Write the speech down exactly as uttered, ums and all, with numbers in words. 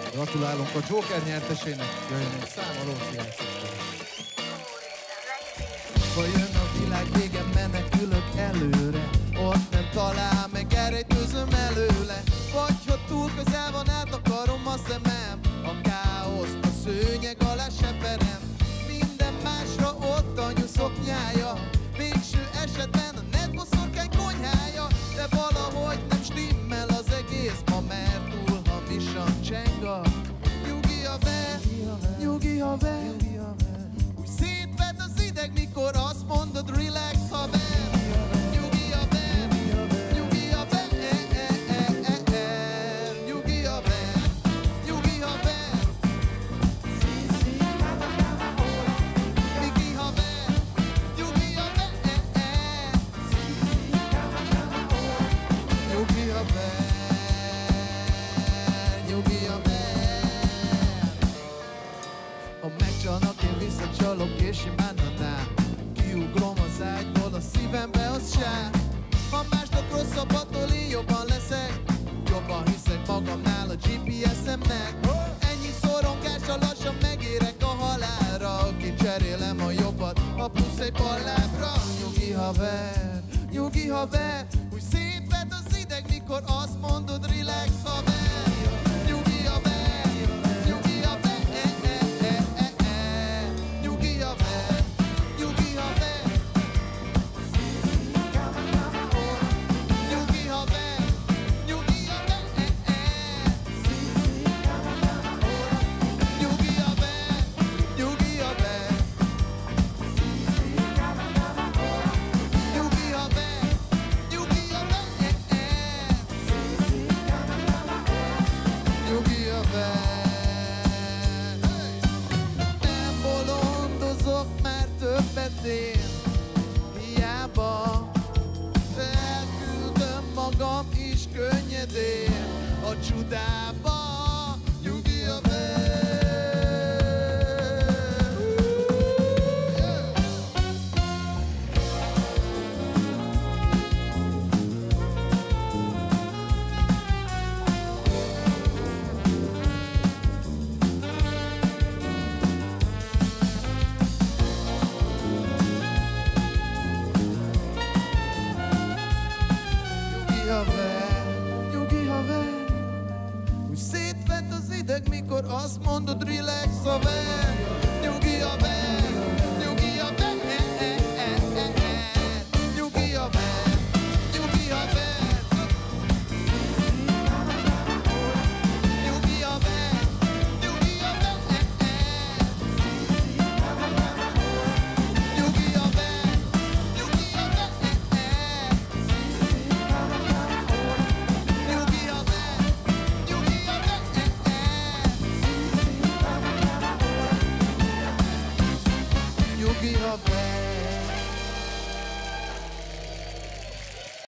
Gratulálunk a Joker nyertesének, jöjjön egy számoló játszik. Ha jön a világ vége, menekülök előre, ott nem talál meg, elrejtőzöm előle. Vagy ha túl közel van, átakarom a szemem, a káoszt a szőnyeg alá seperem. Minden másra ott a nyuszoknyája, végső esetben a netboszorkány konyhája. De valahogy nem stimmel az egész ma, mert túl hamisan cseng a nyugi haver, nyugi haver. Úgy szétvet az ideg, mikor azt mondod relax haver. Nyugi haver, nyugi haver, eh, eh, eh, eh, eh. Nyugi haver, nyugi haver. Miki haver, nyugi haver, eh, eh. Nyugi haver, nyugi haver. Ha megcsalnak, én visszacsalok és imádnám. Kiugrom az ágyból, a szívembe az sár. Ha másnak rosszabb, attól én jobban leszek. Jobban hiszek magamnál a gé pé es-emnek. Ennyi szorongással lassan megérek a halálra. Kicserélem a jobbat, a plusz egy ballábra. Nyugi haver, nyugi haver. Úgy szétvet az ideg, mikor azt mondod relax haver. Nyugi haver, nyugi haver, eh, eh, eh, eh, eh. Nyugi haver, nyugi haver. Nyugi haver, nyugi haver, eh, eh. Nyugi haver, nyugi haver. Nyugi haver, nyugi haver, eh, eh. Nyugi haver. Nem bolondozok már többet én, hiába elküldöm magam is könnyedén a csudába. Nyugi haver. Nyugi haver, nyugi haver. Úgy szétvett az ideg, mikor azt mondod relax haver. Nyugi haver, nyugi haver, eh, eh, eh, eh, eh. Nyugi haver, nyugi haver. Nyugi haver, nyugi haver, eh, eh. Nyugi haver, nyugi haver, eh, eh. Nyugi haver, nyugi haver, eh, eh. Nyugi haver.